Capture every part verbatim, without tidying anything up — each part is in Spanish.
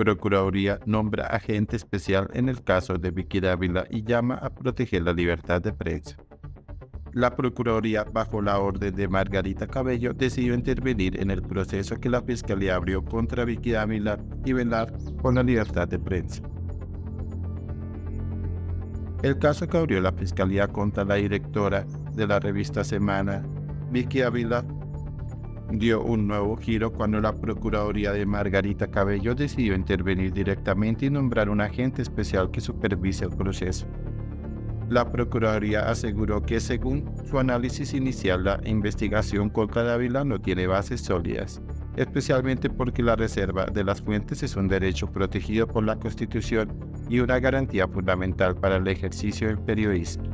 Procuraduría nombra agente especial en el caso de Vicky Dávila y llama a proteger la libertad de prensa. La Procuraduría, bajo la orden de Margarita Cabello, decidió intervenir en el proceso que la Fiscalía abrió contra Vicky Dávila y velar por la libertad de prensa. El caso que abrió la Fiscalía contra la directora de la revista Semana, Vicky Dávila, dio un nuevo giro cuando la Procuraduría de Margarita Cabello decidió intervenir directamente y nombrar un agente especial que supervise el proceso. La Procuraduría aseguró que, según su análisis inicial, la investigación contra Dávila no tiene bases sólidas, especialmente porque la reserva de las fuentes es un derecho protegido por la Constitución y una garantía fundamental para el ejercicio del periodismo.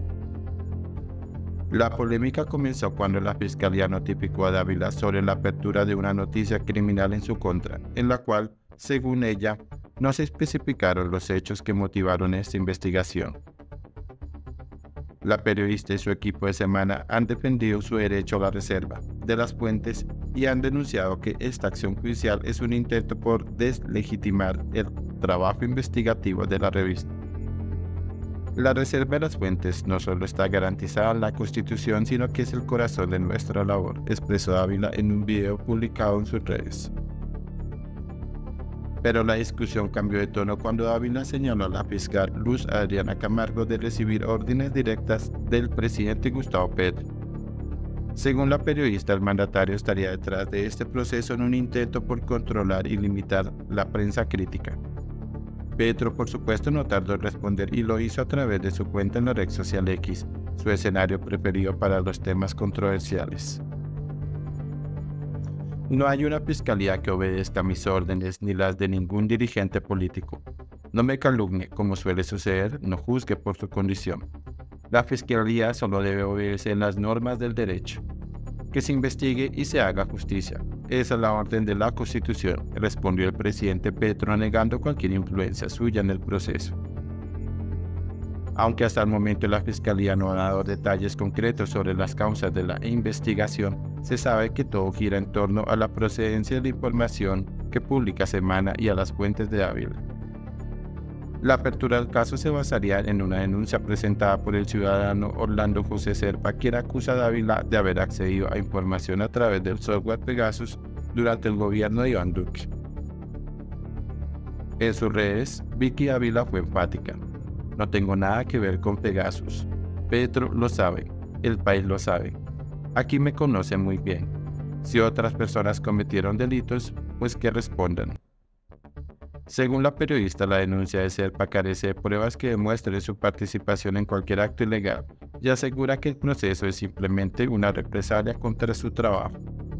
La polémica comenzó cuando la Fiscalía notificó a Dávila sobre la apertura de una noticia criminal en su contra, en la cual, según ella, no se especificaron los hechos que motivaron esta investigación. La periodista y su equipo de Semana han defendido su derecho a la reserva de las fuentes y han denunciado que esta acción judicial es un intento por deslegitimar el trabajo investigativo de la revista. La reserva de las fuentes no solo está garantizada en la Constitución, sino que es el corazón de nuestra labor, expresó Dávila en un video publicado en sus redes. Pero la discusión cambió de tono cuando Dávila señaló a la fiscal Luz Adriana Camargo de recibir órdenes directas del presidente Gustavo Petro. Según la periodista, el mandatario estaría detrás de este proceso en un intento por controlar y limitar la prensa crítica. Petro, por supuesto, no tardó en responder y lo hizo a través de su cuenta en la red social X, su escenario preferido para los temas controversiales. No hay una fiscalía que obedezca mis órdenes ni las de ningún dirigente político. No me calumnie, como suele suceder, no juzgue por su condición. La fiscalía solo debe obedecer las normas del derecho. Que se investigue y se haga justicia. Esa es la orden de la Constitución, respondió el presidente Petro, negando cualquier influencia suya en el proceso. Aunque hasta el momento la Fiscalía no ha dado detalles concretos sobre las causas de la investigación, se sabe que todo gira en torno a la procedencia de la información que publica Semana y a las fuentes de Dávila. La apertura del caso se basaría en una denuncia presentada por el ciudadano Orlando José Serpa, quien acusa a Dávila de haber accedido a información a través del software Pegasus durante el gobierno de Iván Duque. En sus redes, Vicky Dávila fue enfática: no tengo nada que ver con Pegasus. Petro lo sabe, el país lo sabe. Aquí me conocen muy bien. Si otras personas cometieron delitos, pues que respondan. Según la periodista, la denuncia de Serpa carece de pruebas que demuestren su participación en cualquier acto ilegal y asegura que el proceso es simplemente una represalia contra su trabajo.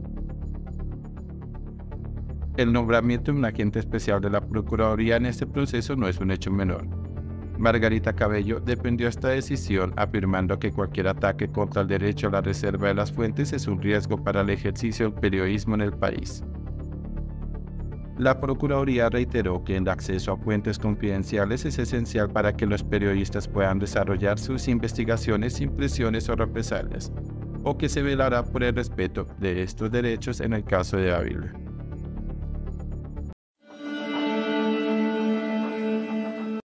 El nombramiento de un agente especial de la Procuraduría en este proceso no es un hecho menor. Margarita Cabello defendió esta decisión afirmando que cualquier ataque contra el derecho a la reserva de las fuentes es un riesgo para el ejercicio del periodismo en el país. La Procuraduría reiteró que el acceso a fuentes confidenciales es esencial para que los periodistas puedan desarrollar sus investigaciones sin presiones o represalias, o que se velará por el respeto de estos derechos en el caso de Dávila.